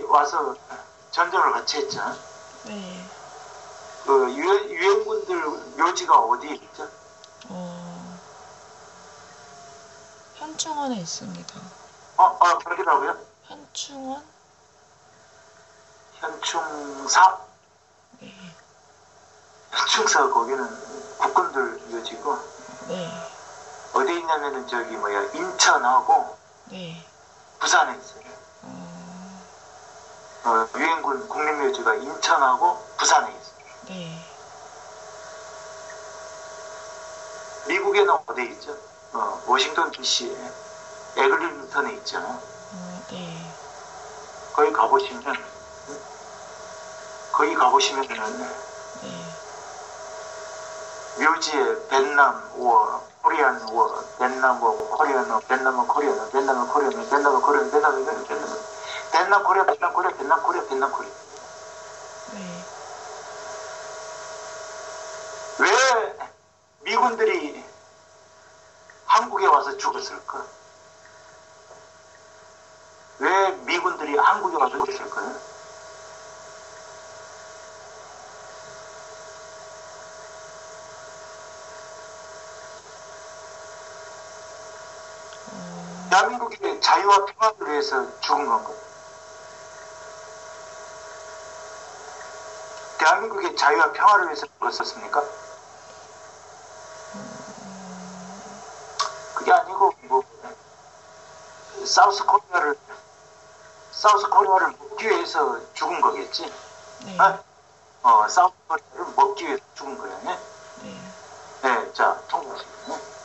와서 전쟁을 같이 했죠. 네. 그 유엔군들 묘지가 어디에 있죠? 현충원에 있습니다. 거기라고요? 현충원? 현충사? 네. 현충사 거기는 국군들 묘지고. 네. 어디 있냐면은 저기 뭐야 인천하고 네. 부산에 있어요. 유엔군 국립묘지가 인천하고 부산에 있어요. 네. 미국에는 어디 있죠? 워싱턴 DC에 에글린턴에 있죠. 네. 거기 가보시면은 네. 묘지에 베트남 워, 코리안 워, 베트남 워, 코리안 워, 베트남 코리아, 베트남 코리아, 베트남 코리아, 베트남 코리아, 베트남 코리아, 베트남 코리아, 베트남 코리아. 네. 왜 미군들이 한국에 와서 죽었을까? 왜 미군들이 한국에 와서 죽었을까요? 대한민국의 자유와 평화를 위해서 죽은 건가? 대한민국의 자유와 평화를 위해서 죽었었습니까? 그게 아니고 뭐 사우스 코리아를 먹기 위해서 죽은 거겠지. 네. 사우스 코리아를 먹기 위해서 죽은 거야. 네. 네. 네, 자 통과하시겠네.